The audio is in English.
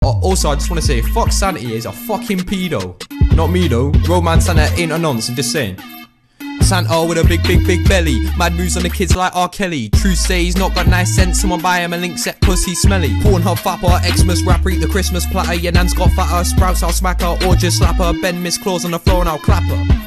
Also, I just want to say, fuck Santa is a fucking pedo. Not me though. Roman Santa ain't a nonce, I'm just saying. Santa with a big belly. Mad moves on the kids like R. Kelly. True say he's not got nice sense. Someone buy him a link set pussy smelly. Pornhub fapper, Xmas rapper, eat the Christmas platter. Your nan's got fatter, sprouts I'll smack her, or just slap her. Bend Miss Claus on the floor and I'll clap her.